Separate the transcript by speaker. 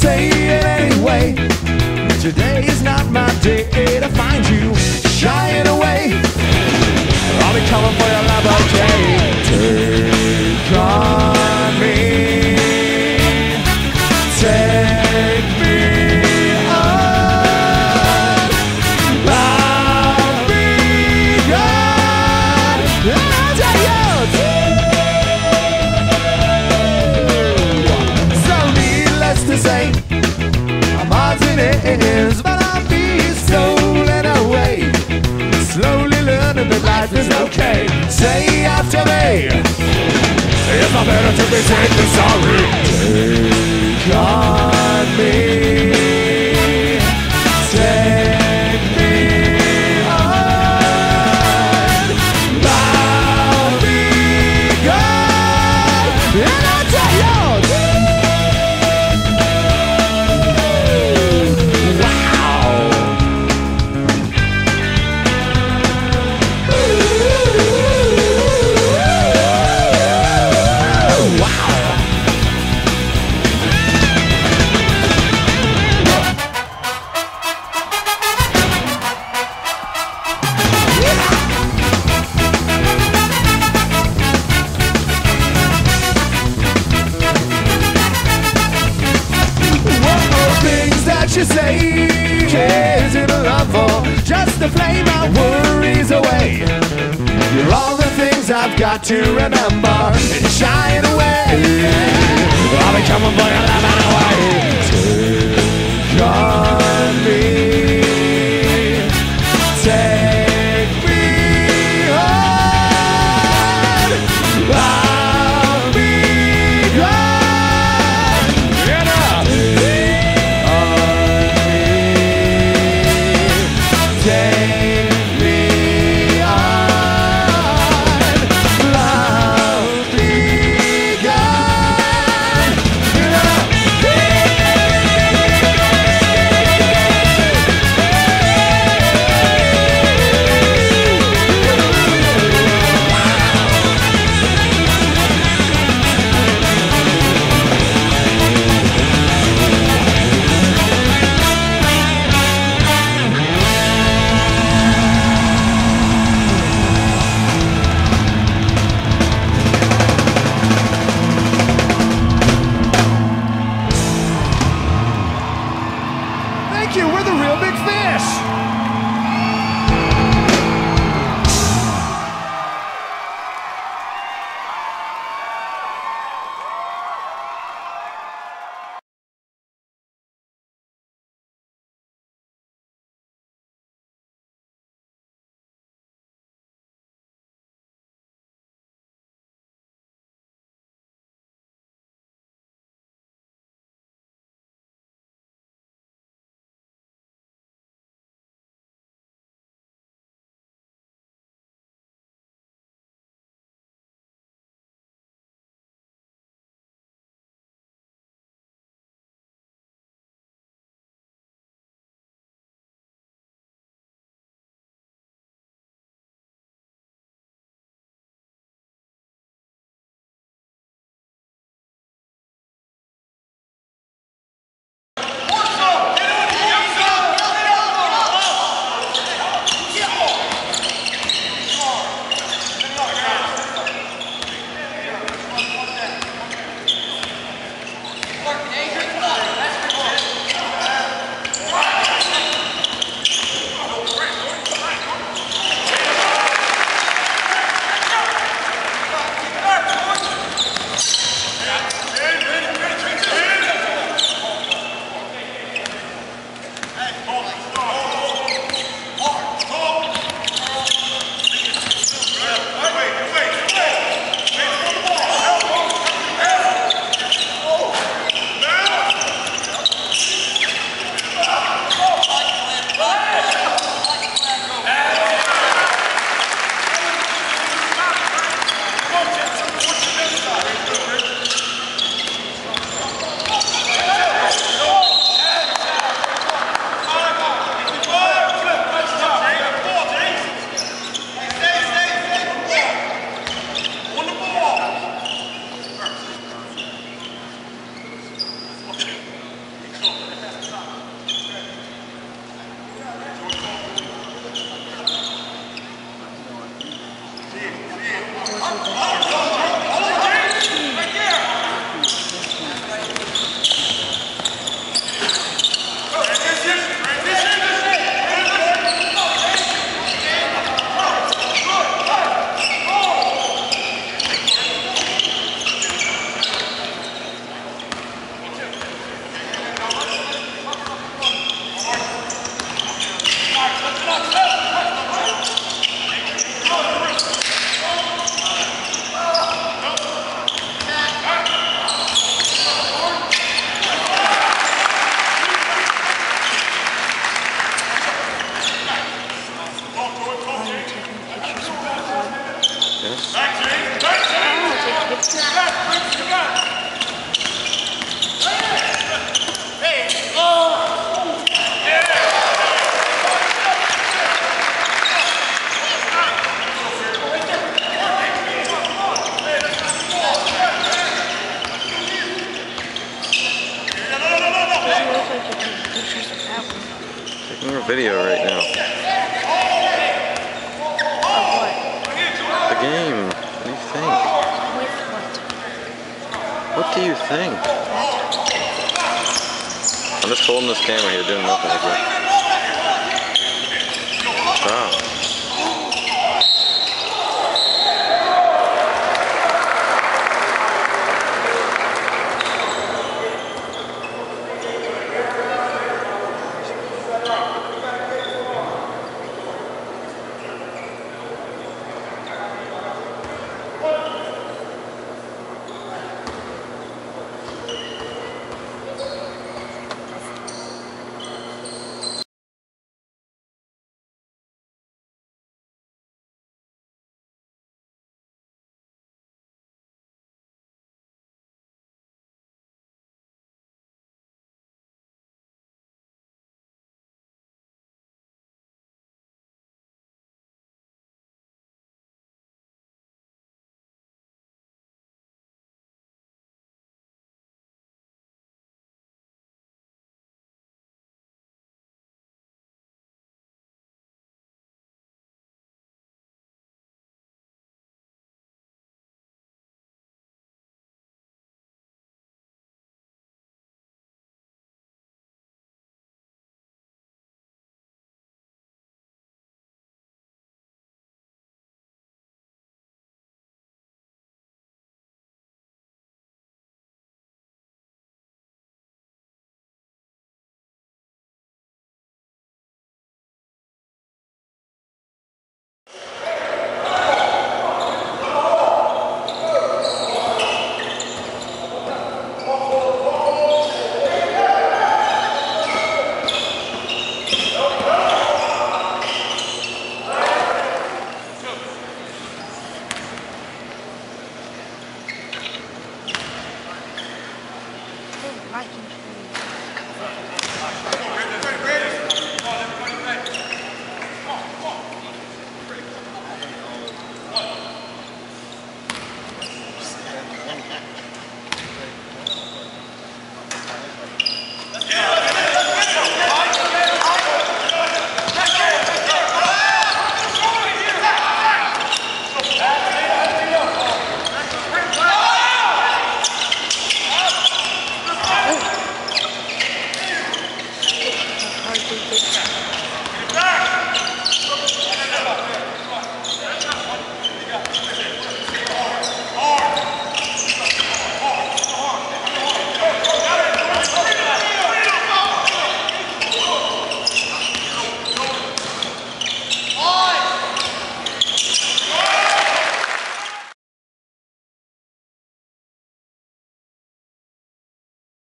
Speaker 1: say it anyway. Today is not my day to find you shying away. I'll be coming for your love, okay? Take on me, take me on. I'll be gone. I'll tell you. So needless to say, I'm odds and ends, but I'll be stolen away. Slowly learning that life is okay. Say after me, it's not better to be safe than sorry. Take on me, take me on. I'll be gone, and I'll tell you. You say, is it a love or just to flame my worries away? You're all the things I've got to remember and shying away. I'll be coming for your love anyway. Take on me, take me on. I'll be gone. Take me on, love be gone. Thank you, we're the Real Big Fish.
Speaker 2: making a video right now.
Speaker 3: Of what?
Speaker 2: The game. What do you think?
Speaker 3: With what?
Speaker 2: What do you think? I'm just holding this camera here, doing nothing again. Stop.